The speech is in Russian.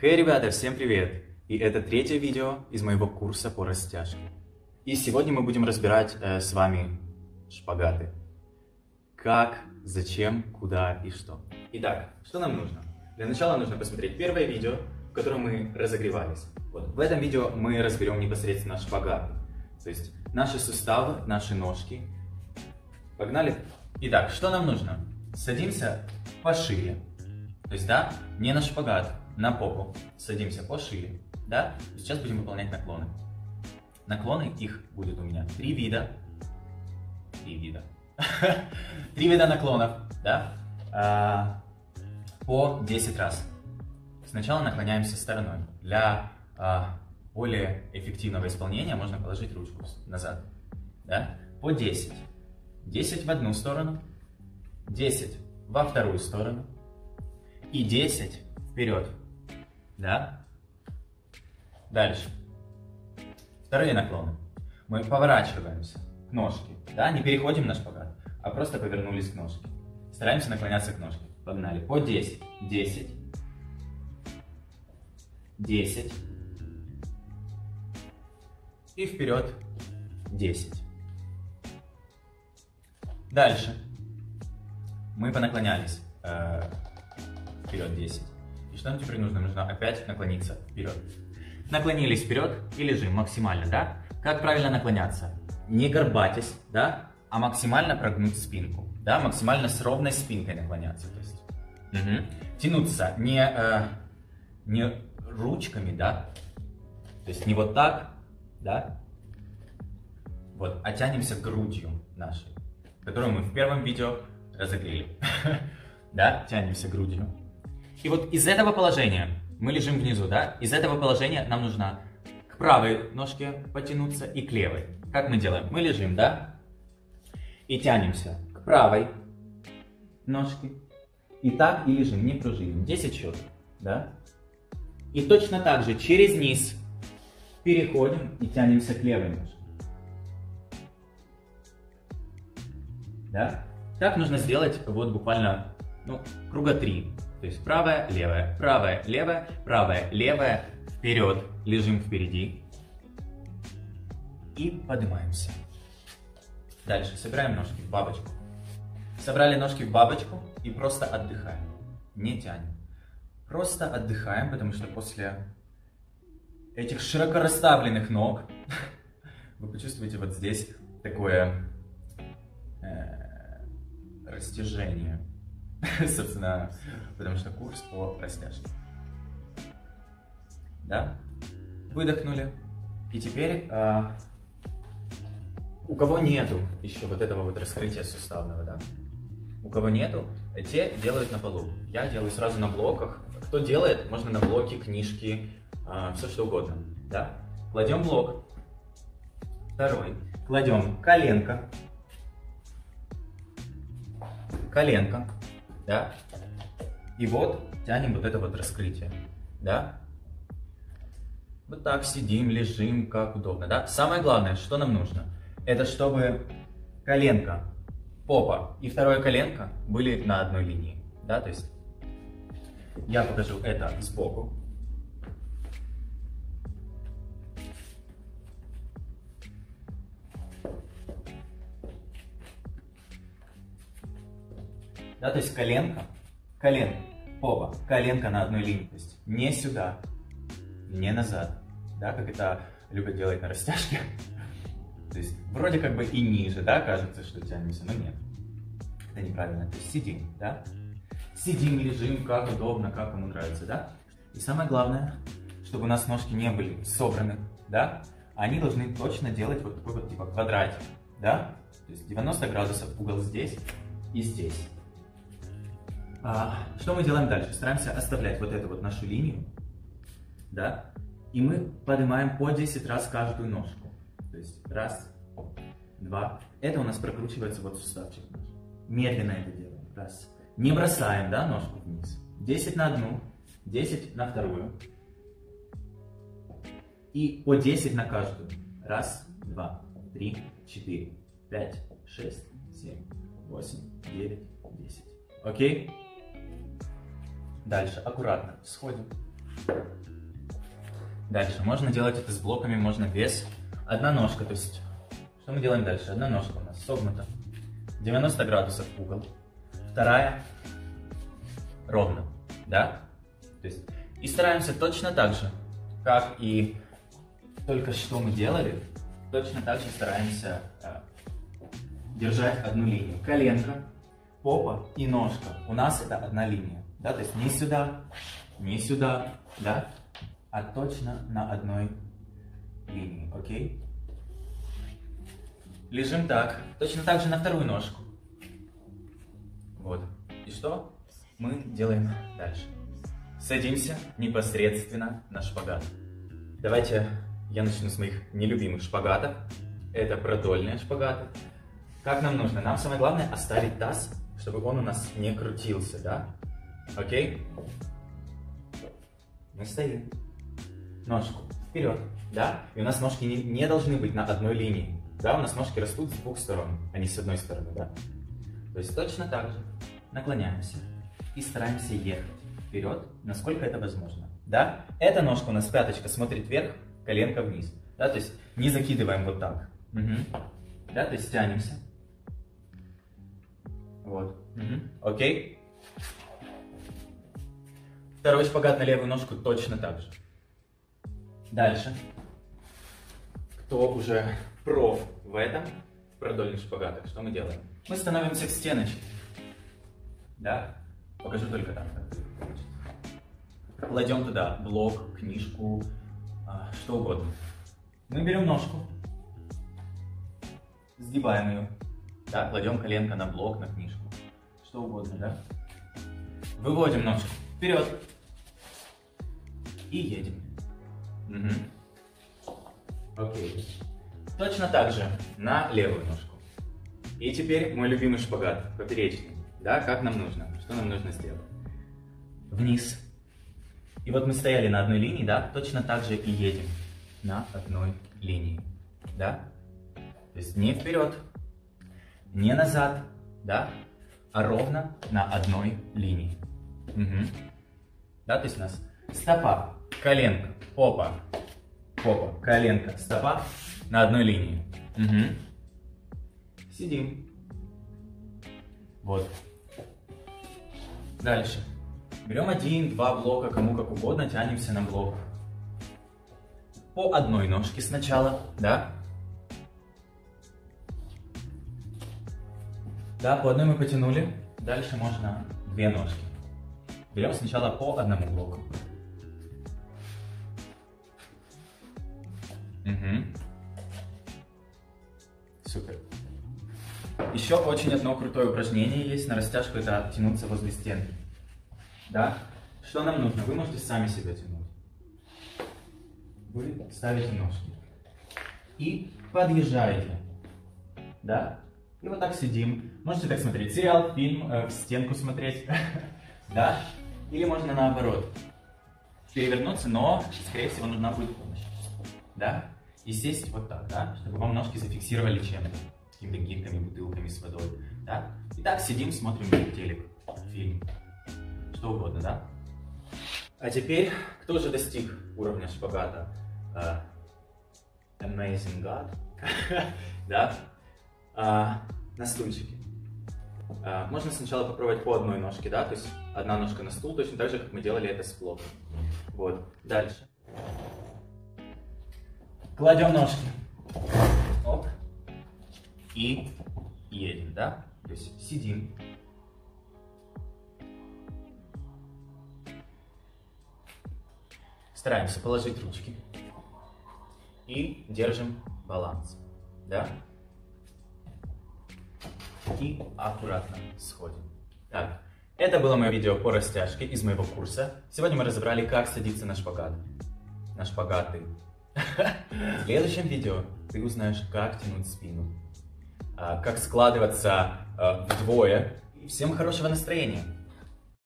Хей, ребята, всем привет! И это третье видео из моего курса по растяжке. И сегодня мы будем разбирать с вами шпагаты. Как, зачем, куда и что. Итак, что нам нужно? Для начала нужно посмотреть первое видео, в котором мы разогревались. Вот. В этом видео мы разберем непосредственно шпагаты. То есть наши суставы, наши ножки. Погнали? Итак, что нам нужно? Садимся пошире. То есть, да, не на шпагат, на попу. Садимся пошире, да? Сейчас будем выполнять наклоны. Наклоны, их будет у меня три вида. Три вида наклонов, да? По 10 раз. Сначала наклоняемся стороной. Для более эффективного исполнения можно положить ручку назад, да? По 10. 10 в одну сторону, 10 во вторую сторону и 10 вперед, да? Дальше. Вторые наклоны. Мы поворачиваемся к ножке, да? Не переходим на шпагат, а просто повернулись к ножке. Стараемся наклоняться к ножке. Погнали. По 10. 10. 10. И вперед 10. Дальше. Мы понаклонялись вперед 10. И что нам теперь нужно? Нужно опять наклониться вперед. Наклонились вперед и лежим максимально, да? Как правильно наклоняться? Не горбатясь, да? А максимально прогнуть спинку, да? Максимально с ровной спинкой наклоняться. То есть. Тянуться не ручками, да? То есть не вот так, да? Вот, а тянемся грудью нашей, которую мы в первом видео разогрели. Да, тянемся грудью. И вот из этого положения мы лежим внизу, да? Из этого положения нам нужно к правой ножке потянуться и к левой. Как мы делаем? Мы лежим, да? И тянемся к правой ножке. И так и лежим, не пружиним. 10 счетов, да? И точно так же через низ переходим и тянемся к левой ножке. Да? Так нужно сделать вот буквально, круга 3. То есть правая, левая, правая, левая, вперед, лежим впереди и поднимаемся. Дальше собираем ножки в бабочку. Собрали ножки в бабочку и просто отдыхаем. Не тянем. Просто отдыхаем, потому что после этих широко расставленных ног вы почувствуете вот здесь такое растяжение. Собственно, потому что курс по растяжке. Да? Выдохнули. И теперь, у кого нету еще вот этого вот раскрытия суставного, да? У кого нету, те делают на полу. Я делаю сразу на блоках. Кто делает, можно на блоки, книжки, все что угодно, да? Кладем блок. Второй. Кладем коленка. Коленка. Да? И вот тянем вот это вот раскрытие, да? Вот так сидим, лежим, как удобно, да? Самое главное, что нам нужно, это чтобы коленка, попа и второе коленка были на одной линии, да? То есть я покажу это сбоку. Да, то есть коленка, попа, коленка на одной линии. То есть не сюда, не назад, да, как это любят делать на растяжке. То есть вроде как бы и ниже, да, кажется, что тянемся, но нет. Это неправильно. То есть сидим, да. Сидим, лежим, как удобно, как кому нравится, да. И самое главное, чтобы у нас ножки не были собраны, да. Они должны точно делать вот такой вот типа квадратик, да. То есть 90 градусов угол здесь и здесь. Что мы делаем дальше? Стараемся оставлять вот эту вот нашу линию, да, и мы поднимаем по 10 раз каждую ножку. То есть раз, два. Это у нас прокручивается вот суставчик наш. Медленно это делаем. Раз. Не бросаем, да, ножку вниз. 10 на одну, 10 на вторую. И по 10 на каждую. Раз, два, три, 4, 5, 6, 7, 8, 9, 10. Окей? Дальше, аккуратно, сходим. Дальше. Можно делать это с блоками, можно без. Одна ножка, то есть, что мы делаем дальше? Одна ножка у нас согнута. 90 градусов угол. Вторая ровно, да? То есть, и стараемся точно так же, как и только что мы делали, точно так же стараемся держать одну линию. Коленка, попа и ножка. У нас это одна линия, да? То есть не сюда, да? А точно на одной линии, окей? Лежим так, точно так же на вторую ножку. Вот. И что мы делаем дальше? Садимся непосредственно на шпагат. Давайте я начну с моих нелюбимых шпагатов. Это продольные шпагаты. Как нам нужно? Нам самое главное оставить таз, чтобы он у нас не крутился, да? Окей? Мы стоим. Ножку вперед, да? И у нас ножки не должны быть на одной линии. Да, у нас ножки растут с двух сторон, а не с одной стороны, да? То есть точно так же наклоняемся и стараемся ехать вперед, насколько это возможно, да? Эта ножка у нас, пяточка, смотрит вверх, коленка вниз, да? То есть не закидываем вот так, да? То есть тянемся. Вот, окей? Второй шпагат на левую ножку точно так же. Дальше. Кто уже проф в этом, в продольных шпагатах, что мы делаем? Мы становимся к стеночке. Да? Покажу только так. Кладем туда блок, книжку, что угодно. Мы берем ножку, сгибаем ее. Да? Кладем коленка на блок, на книжку. Что угодно, да? Выводим ножку вперед. И едем. Окей. Точно так же на левую ножку. И теперь мой любимый шпагат, поперечный. Да, как нам нужно? Что нам нужно сделать? Вниз. И вот мы стояли на одной линии, да? Точно так же и едем на одной линии. Да? То есть не вперед, не назад, да? А ровно на одной линии. Да, то есть у нас стопа, коленка, попа, коленка, стопа на одной линии. Сидим. Вот. Дальше. Берем 1-2 блока, кому как угодно, тянемся на блок. По одной ножке сначала, да? Да, по одной мы потянули. Дальше можно 2 ножки. Берем сначала по одному блоку. Супер. Еще очень одно крутое упражнение есть на растяжку, это тянуться возле стенки. Да? Что нам нужно? Вы можете сами себя тянуть. Вы ставите ножки. И подъезжаете. Да? И вот так сидим. Можете так смотреть сериал, фильм, в стенку смотреть. Да? Или можно наоборот. Перевернуться, но, скорее всего, нужна будет помощь. Да? И сесть вот так, да? Чтобы вам ножки зафиксировали чем-то. Какими-то гирьками, бутылками с водой. Да? Итак, сидим, смотрим телек, фильм. Что угодно, да? А теперь, кто же достиг уровня шпагата? Amazing God. Да? На стульчике. Можно сначала попробовать по одной ножке, да? То есть одна ножка на стул, точно так же, как мы делали это с блоком. Вот. Дальше. Кладем ножки. Оп. И едем, да? То есть сидим. Стараемся положить ручки. И держим баланс. Да? И аккуратно сходим. Так, это было мое видео по растяжке из моего курса. Сегодня мы разобрали, как садиться на шпагат. На шпагаты. В следующем видео ты узнаешь, как тянуть спину, как складываться вдвое. И всем хорошего настроения!